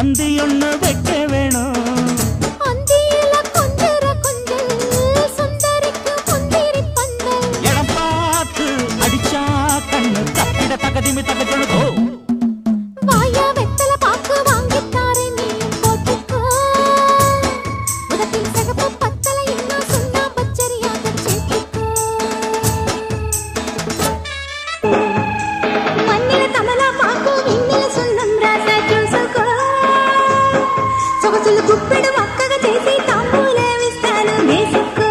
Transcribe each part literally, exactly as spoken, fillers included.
பந்தி ஒண்ணு வைக்க வேணும். அந்தியில கொஞ்சர கொஞ்சல் சுந்தரிக்கு முந்திரி பந்தல். இடம் பார்த்து அடிச்சா கண்ணு தப்பிட தகதிமி தகஜொழுதோ. வாயா வெத்தல பாக்கு வாங்கித்தாரே நீ போட்டுக்கோ. உதட்டில் சிகப்பு பத்தலை இன்னும் சொன்னா பச்சரியாக சேர்த்துக்கோ. மண்ணில கமலா பாக்கு விண்ணில சொன்னம் ராசா ஜூசுக்கோ. சொகசுல குப்பிடு மக்கக చేసి తాంబూల విస్తాను వేసుకో.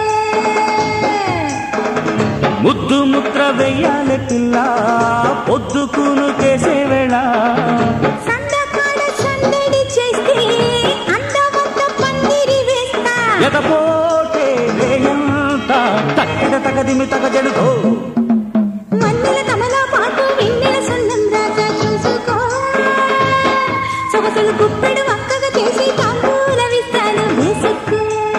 ముద్దు ముద్ర వెయ్యాలి పిల్ల పొద్దుకును కేసే వేళ. సందకాడ సందడి చేస్తే అందమంత పందిరి వేస్తా. ఎదపోటే వేయంత తక్కిడ తగదిమి తగజడుతో. మన్నెల కమలా పాటు విన్నెల సొన్నం రాజా చూసుకో. సొగసులు కుప్పెడు మక్కగా చేసి తాంబూల విస్తాను వేసుకో.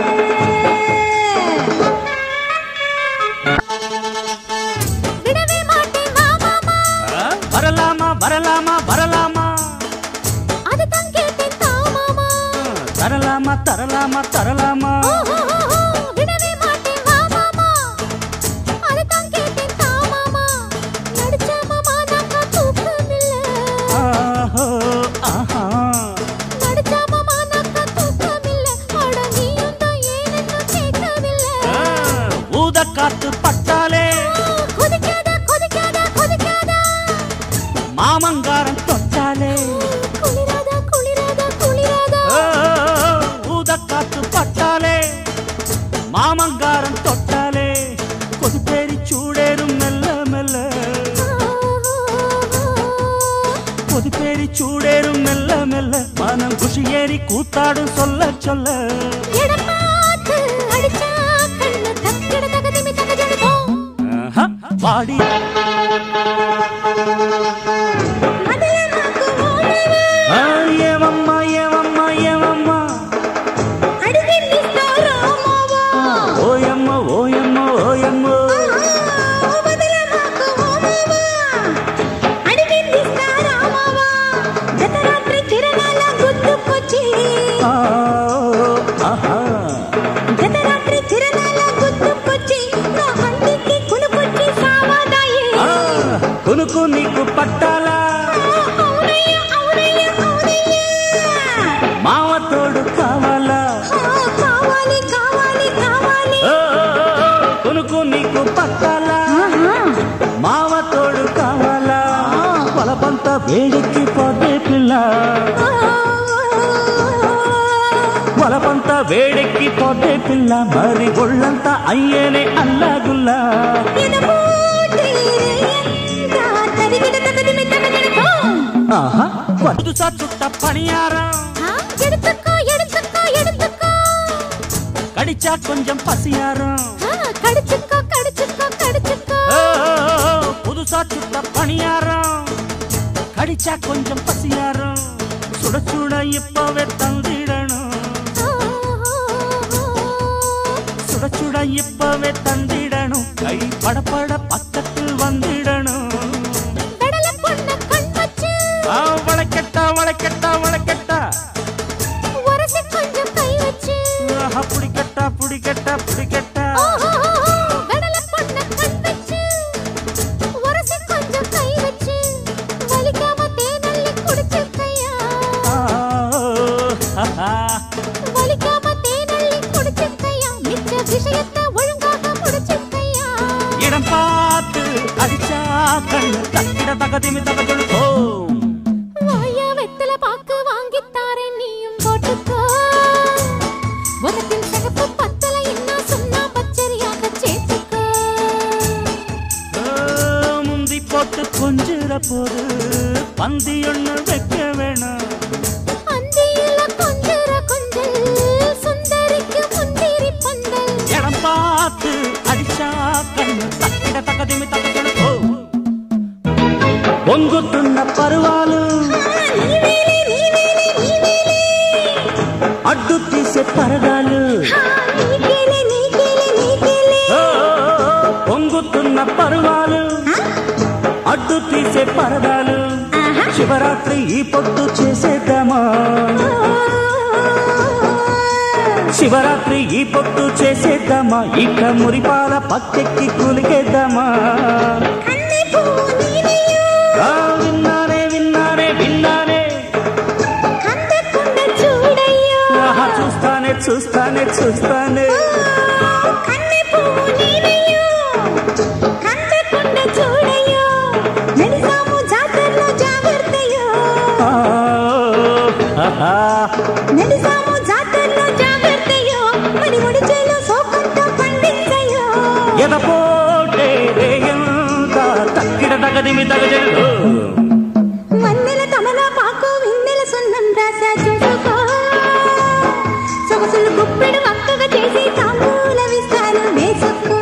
విడవే మాటే మామామా வரலாமா வரலாமா வரலாமா. అది తంకేటే తామామా. தரலாமா தரலாமா தரலாமா. ఓహోహోహో విడవే మాటే మామామా. అది తంకేటే తామామా. నడిచామామా నాక తూకమిల్ల. ஆஹோ ஆஹா. నడిచామామా నాక తూకమిల్ల. అడ నీయుంద ఏనెన్నో కేకవిల్ల. ஊத காத்து பட்டாலே కొదికాదా కొదికాదా కొదికాదా. மாமங்காரம் தொட்டாலே. కులిరాదా కులిరాదా కులిరాదా. ஊத காத்து பட்டாலே மாமங்காரம் தொட்டாலே. கொதிப்பேரி சூடேறும் மெல்ல மெல்ல. கொதிப்பேரி சூடேறும் மெல்ல மெல்ல. மனம் குஷியேறி கூத்தாடும் சொல்ல சொல்ல. ఎడమాటు అడిచా కన్ను తక్కిడ తగదిమి తగజడుతో. ஆஹா, வாடி అదల నాకు ఓడవా. ஆ, ஏவம்மா ஏவம்மா ஏவம்மா. అడిగినిస్తారా మావా. ஓயம்மா ஓயம்மா ஓயம்மா. వదల నాకు ఓడవా. అడిగినిస్తారా మావా. గతరాత్రి చిరనాల గుర్తుకొచ్చి. ஆ, ஆஹா. గతరాత్రి చిరనాల గుర్తుకొచ్చి. నా హందికి కునుకొచ్చి సావాదాయి. ఆ, కునుకు నీకు పట్టాలా అవునయ్య అవునయ్య అవునయ్య. మావ తోడు కావాలా. కావాలి కావాలి కావాలి. ఓ, కునుకు నీకు పట్టాలా మావ తోడు కావాలా. పొలపంత వేడెక్కి పోతే పిల్ల. పొలపంత వేడెక్కి పోతే పిల్ల. మరి ఒళ్ళంతా అయ్యేనే అల్లాగుల్లా. ஆஹா, புதுசா சுட்ட பணியாரம் எடுத்துக்கோ எடுத்துக்கோ எடுத்துக்கோ. கடிச்சா கொஞ்சம் பசியாரம். கடிச்சுக்கோ கடிச்சுக்கோ கடிச்சுக்கோ. ஓ, புதுசா சுட்ட பணியாரம் கடிச்சா கொஞ்சம் பசியாரம். சுட சுட இப்பவே தந்திடணும். சுட சுட இப்பவே தந்திடணும். கை படப்பட பக்கத்தில் வந்திடணும். கடல பொண்ண கண் வச்சு ஆ, வளைக்கட்டா வளைக்கட்டா வளைக்கட்டா. உரசி கொஞ்சம் கை வச்சு. ஆஹா, புடிக்கட்டா புடிக்கட்டா புடிக்கட்டா. கடல பொண்ண கண் வச்சு உரசி கொஞ்சம் கை வச்சு. வலிக்காம தேனள்ளி குடிச்சிருக்கையா. ஆ, ஆஹா. வலிக்காம தேனள்ளி குடிச்சிருக்கையா. மிச்ச விஷயத்தை ஒழுங்காக முடிச்சிருக்கையா. இடம் பார்த்து அடிச்சா கண்ணு தக்கிட தகதிமி தகஜொழுதோ. வாயா வெத்தல பாக்கு வாங்கித்தாரே நீயும் போட்டுக்கோ. உதட்டில் சிகப்பு பத்தலை இன்னும் சொன்னா பச்சரியாக சேர்த்துக்கோ. முந்தி போட்டு கொஞ்சிற போது பந்தி ஒண்ணு வைக்க வேணும். அந்தியில கொஞ்சர கொஞ்சல் சுந்தரிக்கு முந்திரி பந்தல். இடம் பார்த்து அடிச்சா கண்ணு தக்கிட தகதிமி தகஜொழுதோ. பொங்குத்துన్న పరువాలు నీవేలే నీవేలే నీవేలే. అడ్డు తీసే పరదాలు. నీకేలే నీకేలే నీకేలే. పొంగుతున్న పరువాలు అడ్డు తీసే పరదాలు. శివరాత్రి ఈ పొద్దు చేసేద్దామా. శివరాత్రి ఈ పొట్టు చేసేద్దామా, ఇక మురిపాల పక్కెక్కి కూలికేద్దామా. విన్నానే విన్నానే విన్నానే చూస్తానే చూస్తానే చూస్తానే ఎదపోటే రేయంత తక్కిడ తగదిమి తగజడు వన్నెల తమలా పాకు విన్నెల సున్నం రాసా చూసుకో సొగసులు గుప్పెడు వక్కగా చేసి తాంబూల విస్తాను వేసుకో.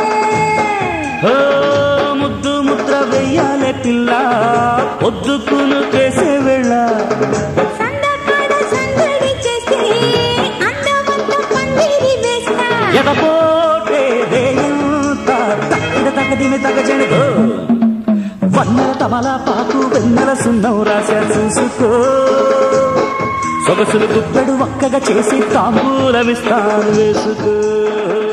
ముద్దు ముద్ర వెయ్యాలే పిల్ల పొద్దుకును చేసే వేళ సందకాడ సందడి చేసి అందమంత పందిరి వేస్తా ఎదపోటే రేయంత తక్కిడ తగదిమి తగజడు వన్నెల తమలా పాకు వెన్నెల సున్నం రాశా చూసుకో సొగసులు గుప్పెడు వక్కగా చేసి తాంబూలమిస్తాను వేసుకో.